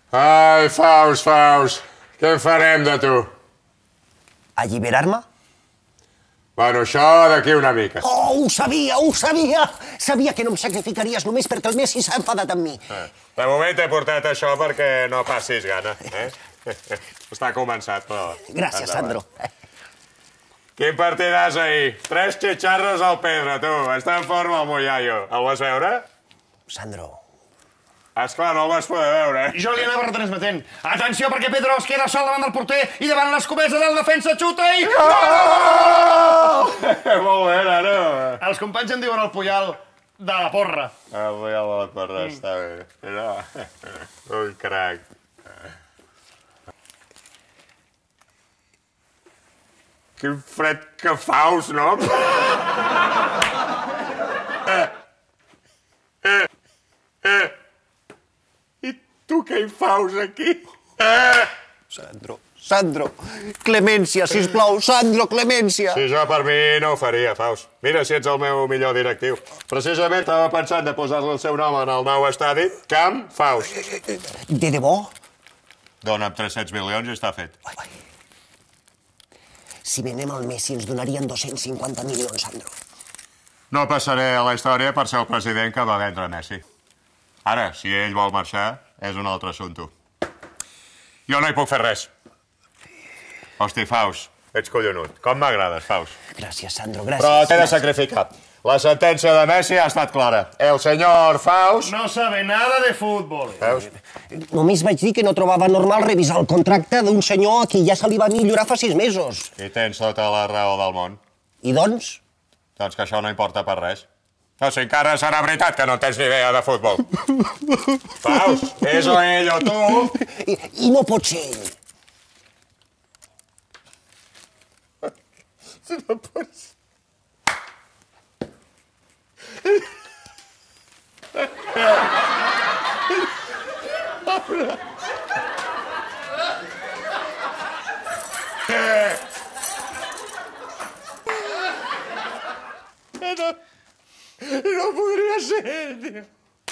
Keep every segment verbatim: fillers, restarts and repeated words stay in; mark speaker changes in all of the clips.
Speaker 1: Ai, Faust, Faust, què en farem de tu?
Speaker 2: Alliberar-me?
Speaker 1: Bueno, això d'aquí una mica.
Speaker 2: Oh, ho sabia, ho sabia! Sabia que no em sacrificaries només perquè el Messi s'ha enfadat amb mi.
Speaker 1: De moment t'he portat això perquè no passis gana, eh? Està començat, però...
Speaker 2: Gràcies, Sandro.
Speaker 1: Quin partidàs ahir? Tres xitxarros al Pedro, tu. Està en forma el Moyayo. El vas veure?
Speaker 2: Sandro...
Speaker 1: Esclar, no el vas poder veure, eh?
Speaker 3: Jo li anava retransmetent. Atenció, perquè Pedro es queda sol davant del porter i davant l'escomesa del defensa xuta i...
Speaker 1: Molt bé, nano.
Speaker 3: Els companys em diuen el Puyal de la porra.
Speaker 1: El Puyal de la porra, està bé. Mira. Un crac. Quin fred que faus, no? Eh, eh, eh. I tu què hi faus aquí? Eh!
Speaker 2: Sandro, Sandro, clemència, sisplau, Sandro, clemència.
Speaker 1: Si jo per mi no ho faria, Faust. Mira si ets el meu millor directiu. Precisament estava pensant de posar-li el seu nom en el nou estadi, Camp Faust.
Speaker 2: De debò?
Speaker 1: Dóna'm tres-cents milions i està fet.
Speaker 2: Ai, ai. Si venem el Messi ens donarien dos-cents cinquanta milions, Sandro.
Speaker 1: No passaré a la història per ser el president que va vendre Messi. Ara, si ell vol marxar, és un altre assumpte. Jo no hi puc fer res. Hosti, Faust, ets collonut. Com m'agrades, Faust.
Speaker 2: Gràcies, Sandro, gràcies.
Speaker 1: Però t'he de sacrificar. La sentència de Messi ha estat clara. El senyor Faust...
Speaker 3: No sabe nada de futbol.
Speaker 1: Veus?
Speaker 2: Només vaig dir que no trobava normal revisar el contracte d'un senyor a qui ja se li va millorar fa sis mesos.
Speaker 1: I tens tota la raó del món.
Speaker 2: I doncs?
Speaker 1: Doncs que això no importa per res. No, si encara serà veritat que no tens ni idea de futbol. Faust, és o ell o tu...
Speaker 2: I, i no pot ser ell.
Speaker 1: No pots... No, no podria ser ell, tio.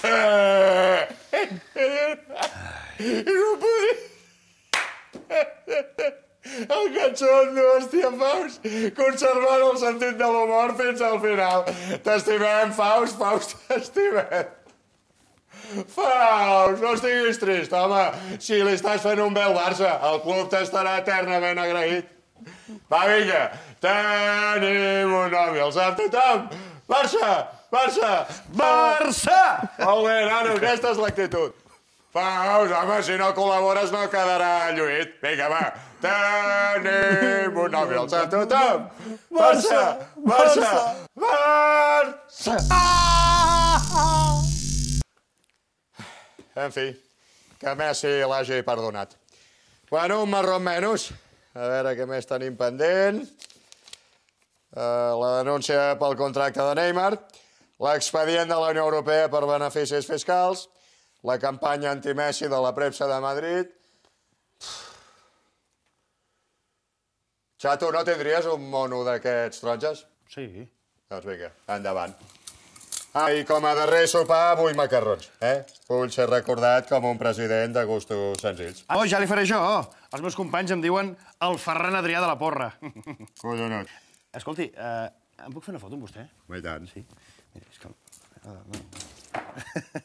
Speaker 1: No podria... El catxondo, hòstia, Faust, conservant el sentit de l'humor fins al final. T'estimem, Faust, Faust, t'estimem. Faust, no estiguis trist, home. Si li estàs fent un bé al Barça, el club t'estarà eternament agraït. Va, vinga, tenim un nom i el sap tothom. Barça, Barça, Barça! Molt bé, nano, aquesta és l'actitud. Faust, home, si no col·labores no quedarà lluït. Vinga, va. Tenim un nom i el sap tothom. Barça, Barça, Barça! En fi, que Messi l'hagi perdonat. Bueno, un marró menys. A veure què més tenim pendent. La denúncia pel contracte de Neymar, l'expedient de la Unió Europea per beneficis fiscals, la campanya anti-Messi de la premsa de Madrid. Xato, no tindries un mono d'aquests taronges?
Speaker 3: Sí.
Speaker 1: Doncs vinga, endavant. Ah, i com a darrer sopar vull macarrons, eh? Vull ser recordat com un president de gustos senzills.
Speaker 3: Oh, ja li faré jo. Els meus companys em diuen el Ferran Adrià de la porra.
Speaker 1: Collonut.
Speaker 3: Escolti, em puc fer una foto amb vostè?
Speaker 1: I tant.
Speaker 3: Sí. Mira, és que...